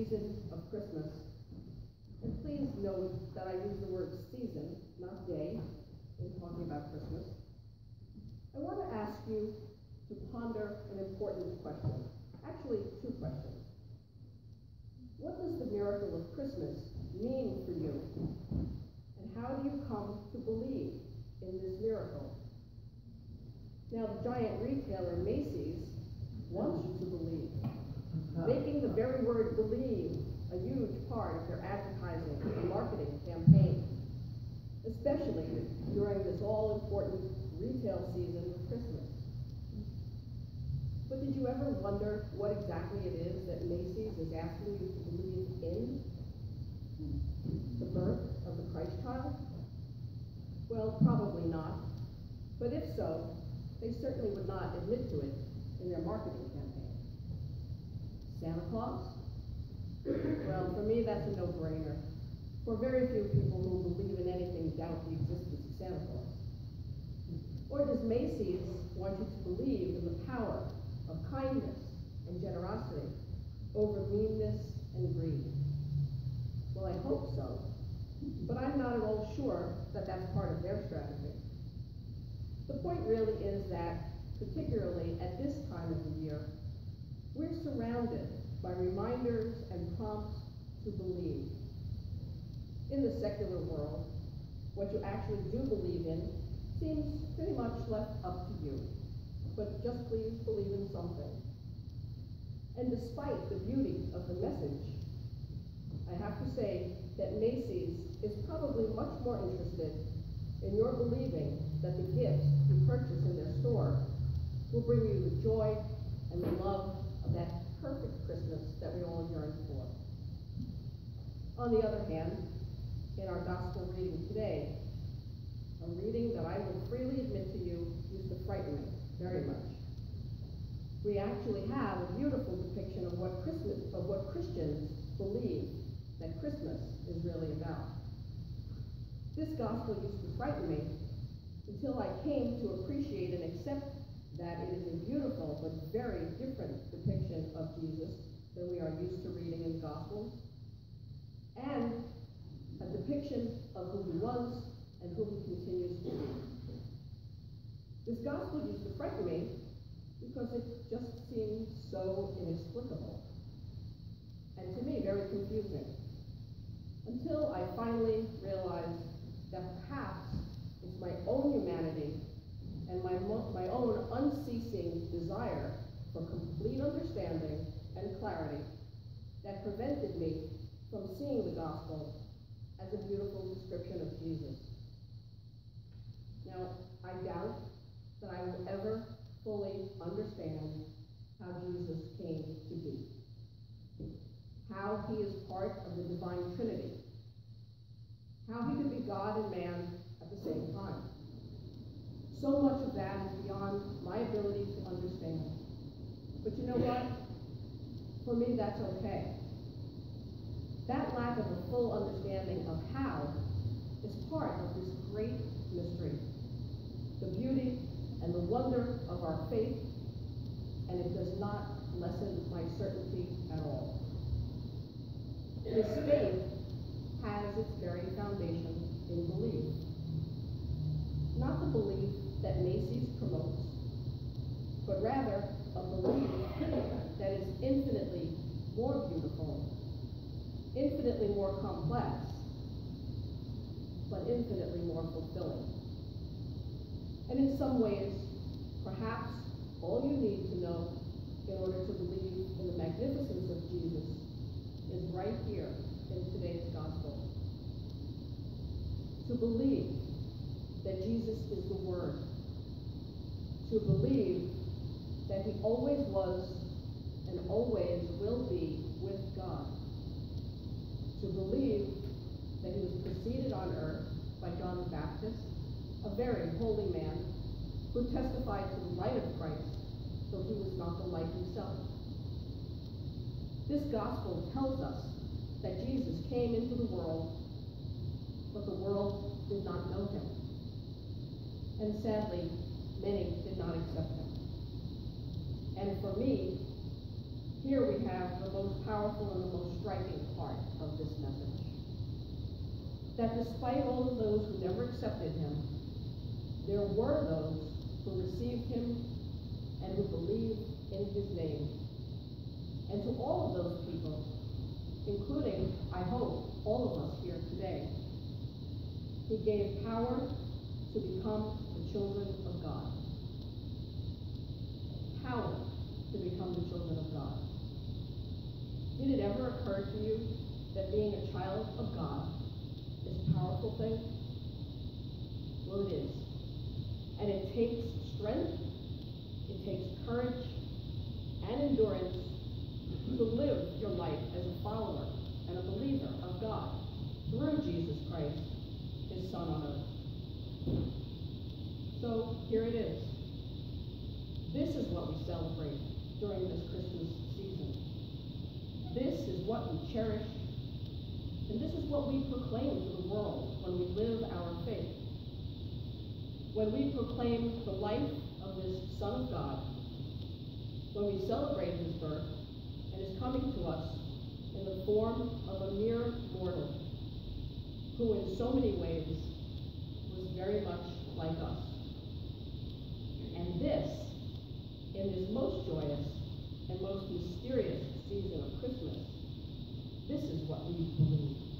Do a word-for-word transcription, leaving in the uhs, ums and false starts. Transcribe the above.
season of Christmas, and please note that I use the word season, not day, in talking about Christmas, I want to ask you to ponder an important question. Actually, two questions. What does the miracle of Christmas mean for you? And how do you come to believe in this miracle? Now, the giant retailer Macy's wants you to believe, making the very word believe a huge part of their advertising and marketing campaign, especially during this all-important retail season of Christmas. But did you ever wonder what exactly it is that Macy's is asking you to believe in? The birth of the Christ child? Well, probably not. But if so, they certainly would not admit to it in their marketing campaign. Santa Claus? Well, for me, that's a no-brainer. For very few people who believe in anything doubt the existence of Santa Claus. Or does Macy's want you to believe in the power of kindness and generosity over meanness and greed? Well, I hope so, but I'm not at all sure that that's part of their strategy. The point really is that, particularly at this time of the year, we're surrounded by reminders and prompts to believe. In the secular world, what you actually do believe in seems pretty much left up to you, but just please believe in something. And despite the beauty of the message, I have to say that Macy's is probably much more interested in your believing that the gifts you purchase in their store will bring you the joy and the love of that perfect Christmas that we all yearn for. On the other hand, in our gospel reading today, a reading that I will freely admit to you used to frighten me very much. We actually have a beautiful depiction of what Christmas, of what Christians believe that Christmas is really about. This gospel used to frighten me until I came to appreciate and accept that it is a beautiful but very different depiction of Jesus than we are used to reading in the Gospels, and a depiction of who he was and who he continues to be. This gospel used to frighten me because it just seemed so inexplicable, and to me very confusing, until I finally realized that perhaps it's my own humanity and my, my own unceasing desire for complete understanding and clarity that prevented me from seeing the gospel as a beautiful description of Jesus. Now, I doubt that I will ever fully understand how Jesus came to be, how he is part of the divine Trinity, how he could be God and man at the same time. So much of that is beyond my ability to understand. But you know what? For me, that's okay. That lack of a full understanding of how is part of this great mystery, the beauty and the wonder of our faith, and it does not lessen my certainty at all. This faith has its very foundation in belief. Not the belief that Macy's promotes, but rather a belief that is infinitely more beautiful, infinitely more complex, but infinitely more fulfilling. And in some ways, perhaps all you need to know in order to believe in the magnificence of Jesus is right here in today's gospel. To believe that Jesus is the Word. To believe that he always was and always will be with God. To believe that he was preceded on earth by John the Baptist, a very holy man who testified to the light of Christ, though he was not the light himself. This gospel tells us that Jesus came into the world, but the world did not know him. And sadly, many did not accept him. And for me, Here we have the most powerful and the most striking part of this message. That despite all of those who never accepted him, there were those who received him and who believed in his name. And to all of those people, including, I hope, all of us here today, he gave power to become the children of God. Power to become the children of God. Did it ever occur to you that being a child of God is a powerful thing? Well, it is. And it takes strength, it takes courage and endurance to live your life as a follower and a believer of God through Jesus Christ, his Son on earth. So here it is. This is what we celebrate during this Christmas season. This is what we cherish, and this is what we proclaim to the world when we live our faith. When we proclaim the life of this Son of God, when we celebrate his birth and his coming to us in the form of a mere mortal, who in so many ways was very much like us. And this, in this most joyous and most mysterious season of Christmas, this is what we believe.